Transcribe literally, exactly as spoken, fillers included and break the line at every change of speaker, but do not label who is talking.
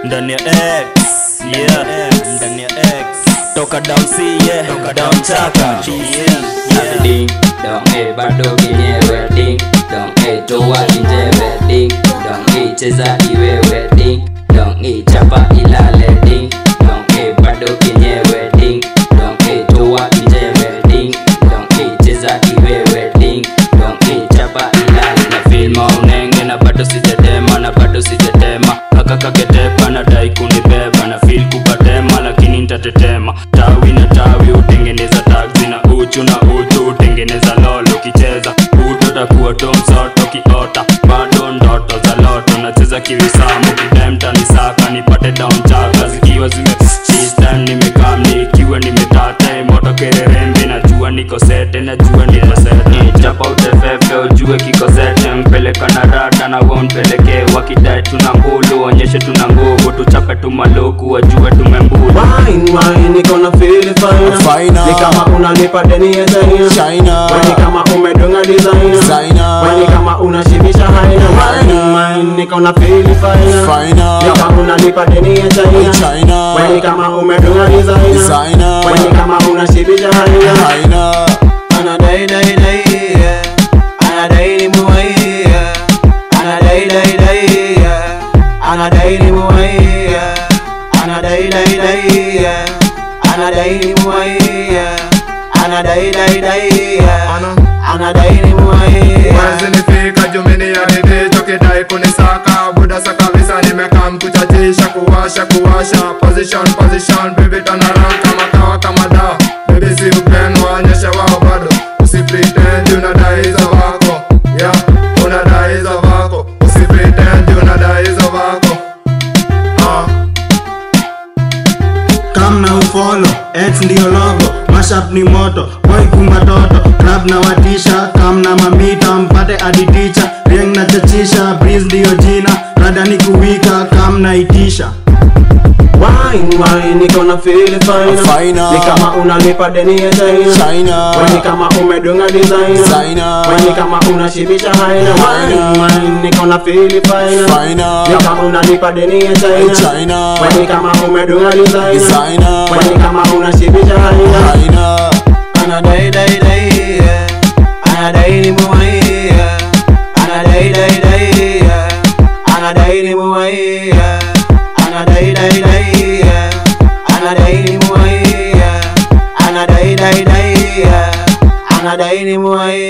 ndani ya X, yeah, ndani ya X. Toka down C, yeah, toka down chaka, yeah.
Ding dong eh bado kinyewe, ding dong eh toa kinjewe, ding dong eh cheza iwewe, ding dong eh chapa ilale, ding dong eh bado kinyewe, ding dong eh toa kinjewe, ding dong eh cheza iwewe, ding dong eh chapa ilale. Na feel maunenge na bado sijatema, na bado sijatema. Kaka kaketepa na dai kunibeba, na feel kupatema lakini nitatetema. Tawi na tawi utengeneza taxi, na uchu na uchu utengeneza lolo. Kicheza utakuwa tomsoto kiota, bado ndoto za loto. Nacheza kiwisamu kidemta nisaka, nipate down chaka zikiwa zime system. Nimekam nikiwa nimetate moto kererembe, najua niko sete, najua niko sete. Chapa utefefe ujue kiko sete, mpeleka na rada na wonpeleke. Wakidai tuna mbulu onyeshe tuna nguvu, tuchape tumaluku wajue tumembulu.
Wine wine niko na feel it fine, ni kama unanipa deni ya China. Wine kama umedunga designer, wine kama unashibisha haina. Wine wine niko na feel it fine, ni kama unanipa deni ya China. Wine kama umedunga designer, wine kama unashibisha haina. Ana dai dai dai, ana dai ni muai, ana dai dai dai, ana dai ni muai, ana dai dai dai, ana dai ni muai, ana dai dai dai, ana dai ni muai.
Wazi nifika jumini ya nidi choki dai kunisaka, buda saka visa nimekam kuchachisha, kuwasha kuwasha. Position position baby turn around kama kawa kama dawa. Baby si upendo wanyesha wao bado, usi pretend unadai hizo wako, yeah, unadai hizo wako. Usi pretend unadai hizo wako.
Come na ufollow, X ndio logo, mashup ni moto, boy kumatoto. Club na watisha, come na mamita, mpate aditicha. Rieng na chachisha, breeze ndio jina, rada ni kuwika, come na itisha.
Wine wine niko na feel it fine, ni kama unanipa deni ya China. Wine kama umedunga designer, wine kama unashibisha haina. Wine wine niko na feel it fine, ni kama unanipa deni ya China. Wine kama umedunga designer, wine kama unashibisha haina. Ana dai dai dai, ana dai ni muai, ana dai dai dai, ana dai ni muai, ana dai dai dai, ana dai ni muai, ana dai dai dai, ana dai ni muai.